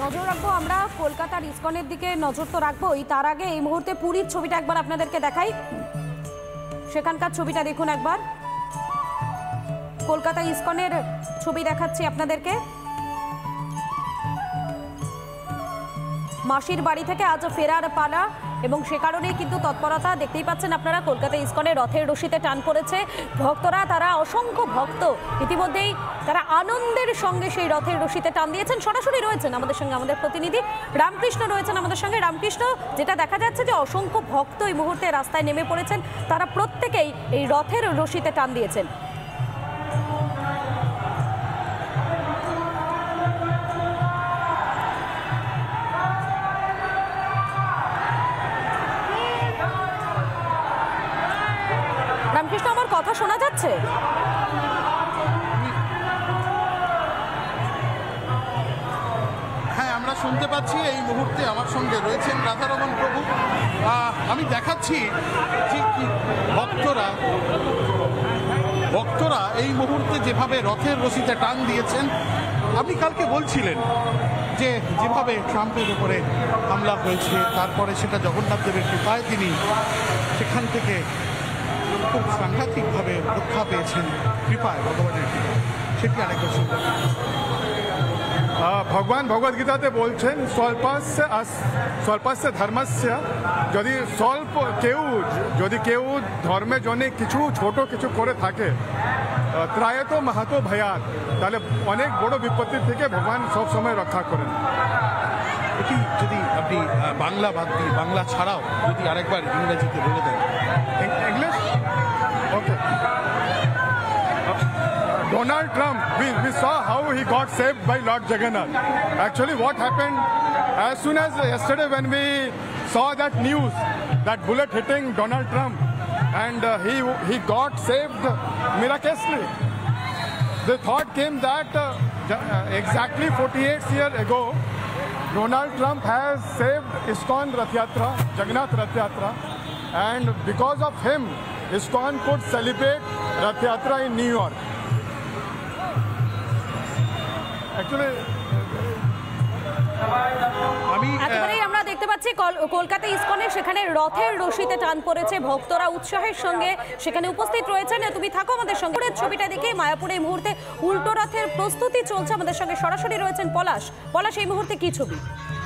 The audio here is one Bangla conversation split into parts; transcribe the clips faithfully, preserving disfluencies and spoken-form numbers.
নজর রাখবো আমরা কলকাতার ইসকনের দিকে, নজর তো রাখবোই। তার আগে এই মুহূর্তে পুরীর ছবিটা একবার আপনাদেরকে দেখাই। সেখানকার ছবিটা দেখুন একবার, কলকাতা ইসকনের ছবি দেখাচ্ছি আপনাদেরকে। মাসির বাড়ি থেকে আজ ফেরার পালা এবং সে কারণেই কিন্তু তৎপরতা দেখতেই পাচ্ছেন আপনারা। কলকাতা ইসকনের রথের রশিতে টান পড়েছে ভক্তরা, তারা অসংখ্য ভক্ত ইতিমধ্যেই তারা আনন্দের সঙ্গে সেই রথের রশিতে টান দিয়েছেন। সরাসরি রয়েছেন আমাদের সঙ্গে আমাদের প্রতিনিধি রামকৃষ্ণ রয়েছেন আমাদের সঙ্গে। রামকৃষ্ণ, যেটা দেখা যাচ্ছে যে অসংখ্য ভক্ত এই মুহূর্তে রাস্তায় নেমে পড়েছেন, তারা প্রত্যেকেই এই রথের রশিতে টান দিয়েছেন। রামকৃষ্ণ, আমার কথা শোনা যাচ্ছে? হ্যাঁ, আমরা শুনতে পাচ্ছি। এই মুহূর্তে আমার সঙ্গে রয়েছেন রাধারমণ প্রভু। আমি দেখাচ্ছি যে ভক্তরা ভক্তরা এই মুহূর্তে যেভাবে রথের রশিতে টান দিয়েছেন। আপনি কালকে বলছিলেন যে যেভাবে ট্রাম্পের উপরে হামলা হয়েছে, তারপরে সেটা জগন্নাথ দেবের কৃপায় তিনি সেখান থেকে খুব সাংঘাতিকভাবে রক্ষা পেয়েছেন, কৃপায়, ভগবানের কৃপায়। সেটি আরেকবার শুনতে ভগবান ভগবদ গীতাতে বলছেন স্বল্পস্য স্বল্পস্য ধর্মস্য, যদি স্বল্প কেউ যদি কেউ ধর্মের জন্য কিছু ছোট কিছু করে থাকে, ত্রায়ত মাহাতো ভয়াত, তাহলে অনেক বড় বিপত্তির থেকে ভগবান সব সময় রক্ষা করেন। এটি যদি আপনি বাংলা বাদ দিয়ে, বাংলা ছাড়াও যদি আরেকবার ইংরেজিতে বলে দেন। English? Okay. Donald Trump, we, we saw how he got saved by Lord Jagannath. Actually, what happened, as soon as yesterday when we saw that news, that bullet hitting Donald Trump, and uh, he, he got saved miraculously. The thought came that uh, exactly forty-eight years ago, Donald Trump has saved ISKCON Rath Yatra, Jagannath Rath Yatra, and because of him, ISKCON could celebrate Rath Yatra in New York. একেবারেই আমরা দেখতে পাচ্ছি কলকাতা ইসকনের সেখানে রথের রশিতে টান পড়েছে, ভক্তরা উৎসাহের সঙ্গে সেখানে উপস্থিত রয়েছেন। তুমি থাকো আমাদের সঙ্গে। ছবিটা দেখে মায়াপুরে এই মুহূর্তে উল্টো রথের প্রস্তুতি চলছে। আমাদের সঙ্গে সরাসরি রয়েছেন পলাশ। পলাশ, এই মুহূর্তে কি ছবি?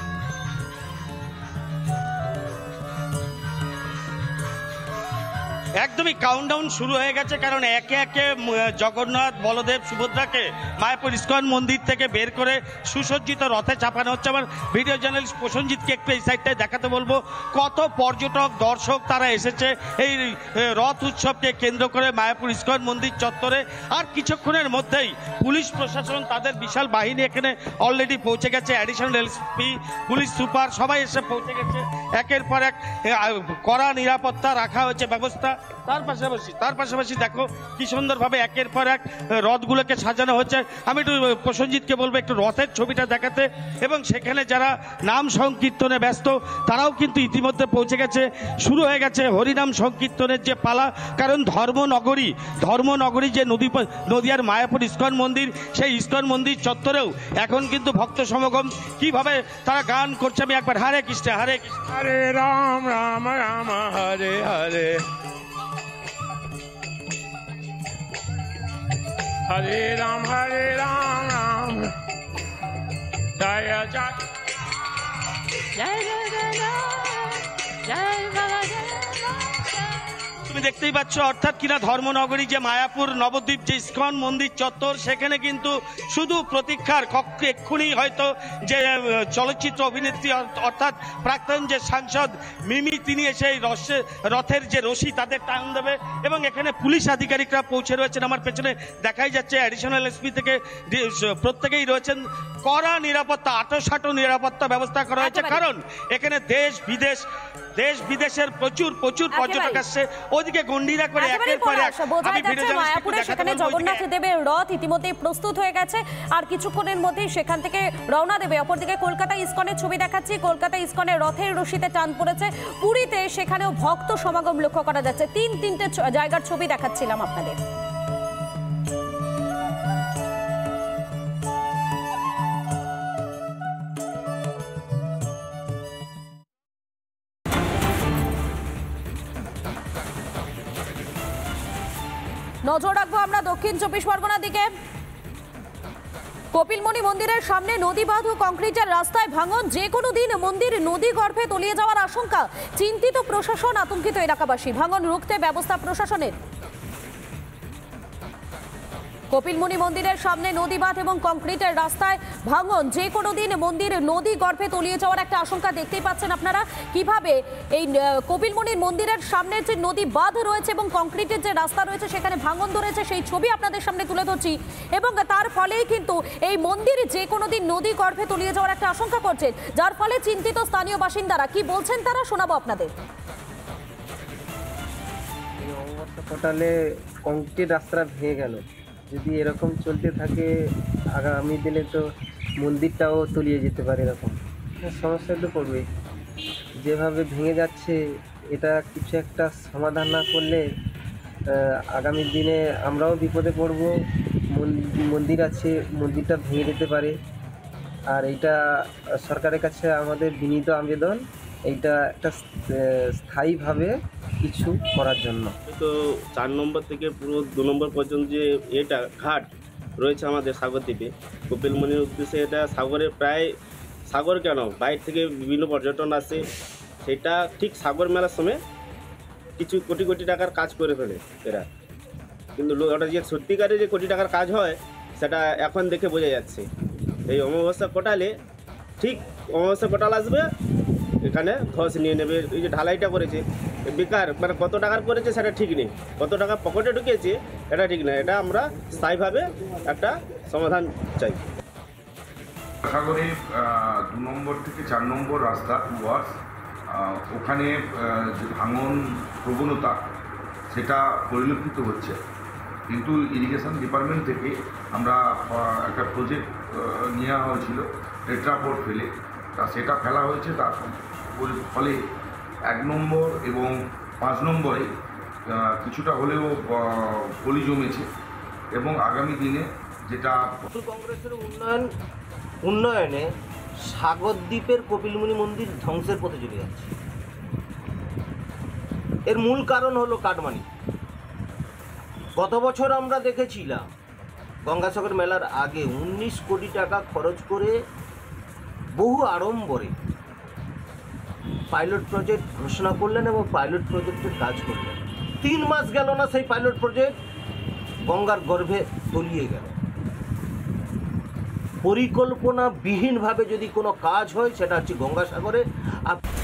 একদমই কাউন্টডাউন শুরু হয়ে গেছে, কারণ একে একে জগন্নাথ, বলদেব, সুভদ্রাকে মায়াপুর ইসকন মন্দির থেকে বের করে সুসজ্জিত রথে চাপানো হচ্ছে। আমার ভিডিও জার্নালিস্ট প্রসেনজিৎকে একটু এই সাইডটায় দেখাতে বলবো কত পর্যটক দর্শক তারা এসেছে এই রথ উৎসবকে কেন্দ্র করে মায়াপুর ইসকন মন্দির চত্বরে। আর কিছুক্ষণের মধ্যেই পুলিশ প্রশাসন তাদের বিশাল বাহিনী এখানে অলরেডি পৌঁছে গেছে। অ্যাডিশনাল এসপি, পুলিশ সুপার সবাই এসে পৌঁছে গেছে। একের পর এক কড়া নিরাপত্তা রাখা হয়েছে ব্যবস্থা। তার পাশাপাশি তার পাশাপাশি দেখো কি সুন্দরভাবে একের পর এক রথগুলোকে সাজানো হচ্ছে। আমি একটু প্রসেনজিৎকে বলবো একটু রথের ছবিটা দেখাতে, এবং সেখানে যারা নাম সংকীর্তনে ব্যস্ত তারাও কিন্তু ইতিমধ্যে পৌঁছে গেছে। শুরু হয়ে গেছে হরিনাম সংকীর্তনের যে পালা, কারণ ধর্মনগরী ধর্মনগরী যে নদী নদিয়ার মায়াপুর ইসকন মন্দির, সেই ইসকন মন্দির চত্বরেও এখন কিন্তু ভক্ত সমাগম। কিভাবে তারা গান করছে আমি একবার হরে কৃষ্ণ হরে কৃষ্ণ হরে রাম রাম রাম হরে হরে হরে রাম হরে রাম রাম জয় জয় জয় জয় জয়। তুমি দেখতেই পাচ্ছ, অর্থাৎ কিনা ধর্মনগরী যে মায়াপুর নবদ্বীপ যে ইসকন মন্দির চত্বর, সেখানে কিন্তু শুধু প্রতীক্ষার কক্ষে এক্ষুনি হয়তো যে চলচ্চিত্র অভিনেত্রী অর্থাৎ প্রাক্তন যে সাংসদ মিমি, তিনি এসে রসে রথের যে রশি তাদের টান দেবে, এবং এখানে পুলিশ আধিকারিকরা পৌঁছে রয়েছেন। আমার পেছনে দেখাই যাচ্ছে অ্যাডিশনাল এসপি থেকে প্রত্যেকেই রয়েছেন। কড়া নিরাপত্তা, আটোসাটো নিরাপত্তা ব্যবস্থা করা হয়েছে, কারণ এখানে দেশ বিদেশ দেশ বিদেশের প্রচুর প্রচুর পর্যটক আসছে। ওদিকে গন্ডিরা করে একের পর এক মায়াপুরে সেখানে জগন্নাথ দেবের রথ ইতিমধ্যেই প্রস্তুত হয়ে গেছে, আর কিছুক্ষণের মধ্যেই সেখান থেকে রওনা দেবে। অপরদিকে কলকাতা ইসকনের ছবি দেখাচ্ছি। কলকাতা ইসকনের রথের রশিতে টান পড়েছে। পুরীতে সেখানেও ভক্ত সমাগম লক্ষ্য করা যাচ্ছে। তিন তিনটে জায়গার ছবি দেখাচ্ছিলাম আপনাদের। নজর রাখবো আমরা দক্ষিণ চব্বিশ পরগনার দিকে। কপিলমুনি মন্দিরের সামনে নদী বাঁধ ও কংক্রিটের রাস্তায় ভাঙন, যে কোনো দিন মন্দির নদী গর্ভে তলিয়ে যাওয়ার আশঙ্কা। চিন্তিত প্রশাসন, আতঙ্কিত এলাকাবাসী। ভাঙন রুখতে ব্যবস্থা প্রশাসনের। কপিলমুনি মন্দিরের সামনে নদী বাঁধ এবং কংক্রিটের রাস্তায় ভাঙন, যে কোনো দিন মন্দির নদী গর্ভে তলিয়ে যাওয়ার একটা আশঙ্কা। দেখতেই পাচ্ছেন আপনারা কিভাবে এই কপিলমুনির মন্দিরের সামনে যে নদী বাঁধ রয়েছে এবং কংক্রিটের যে রাস্তা রয়েছে সেখানে ভাঙন ধরেছে, সেই ছবি আপনাদের সামনে তুলে ধরছি। এবং তার ফলেই কিন্তু এই মন্দির যে কোনো দিন নদী গর্ভে তলিয়ে যাওয়ার একটা আশঙ্কা করছেন, যার ফলে চিন্তিত স্থানীয় বাসিন্দারা। কি বলছেন তারা, শোনাবো আপনাদের। টোটালে কংক্রিট রাস্তা ভেঙে গেল, যদি এরকম চলতে থাকে আগামী দিনে তো মন্দিরটাও তলিয়ে যেতে পারে। এরকম সমস্যা তো পড়বে, যেভাবে ভেঙে যাচ্ছে এটা কিছু একটা সমাধান না করলে আগামী দিনে আমরাও বিপদে পড়ব। মন্দির আছে, মন্দিরটা ভেঙে যেতে পারে। আর এইটা সরকারের কাছে আমাদের বিনীত আবেদন, এইটা একটা স্থায়ীভাবে কিছু করার জন্য। তো চার নম্বর থেকে পুরো দু নম্বর পর্যন্ত যে এটা ঘাট রয়েছে আমাদের সাগর দ্বীপে, কপিলমুনির উদ্দেশ্যে, এটা সাগরে প্রায় সাগর কেন বাইরে থেকে বিভিন্ন পর্যটন আসে, সেটা ঠিক সাগর মেলার সময় কিছু কোটি কোটি টাকার কাজ করে ফেলে এরা। কিন্তু ওটা যে সত্যিকারে যে কোটি টাকার কাজ হয় সেটা এখন দেখে বোঝা যাচ্ছে। এই অমাবস্যা কোটালে ঠিক অমাবস্যা কোটাল আসবে, এখানে ধস নিয়ে নেবে। এই যে ঢালাইটা করেছে বেকার, মানে কত টাকার করেছে সেটা ঠিক নেই, কত টাকা পকেটে ঢুকিয়েছে এটা ঠিক না। এটা আমরা স্থায়ীভাবে একটা সমাধান চাই। সাগরে দু নম্বর থেকে চার নম্বর রাস্তা ওয়ার্স, ওখানে যে ভাঙন প্রবণতা সেটা পরিলক্ষিত হচ্ছে। কিন্তু ইরিগেশন ডিপার্টমেন্ট থেকে আমরা একটা প্রজেক্ট নেওয়া হয়েছিল টেট্রাপট ফেলে, তা সেটা ফেলা হয়েছে। তার ফলে এক নম্বর এবং পাঁচ নম্বরে কিছুটা হলেও পলি জমেছে এবং আগামী দিনে যেটা কংগ্রেসের উন্নয়ন উন্নয়নে সাগরদ্বীপের কপিলমুনি মন্দির ধ্বংসের পথে চলে যাচ্ছে। এর মূল কারণ হলো কাটমানি। গত বছর আমরা দেখেছিলাম গঙ্গাসাগর মেলার আগে উনিশ কোটি টাকা খরচ করে বহু আড়ম্বরে পাইলট প্রজেক্ট ঘোষণা করলেন এবং পাইলট প্রজেক্টের কাজ করলেন। তিন মাস গেল না, সেই পাইলট প্রজেক্ট গঙ্গার গর্ভে তলিয়ে গেল। পরিকল্পনাবিহীনভাবে যদি কোনো কাজ হয় সেটা হচ্ছে গঙ্গাসাগরে।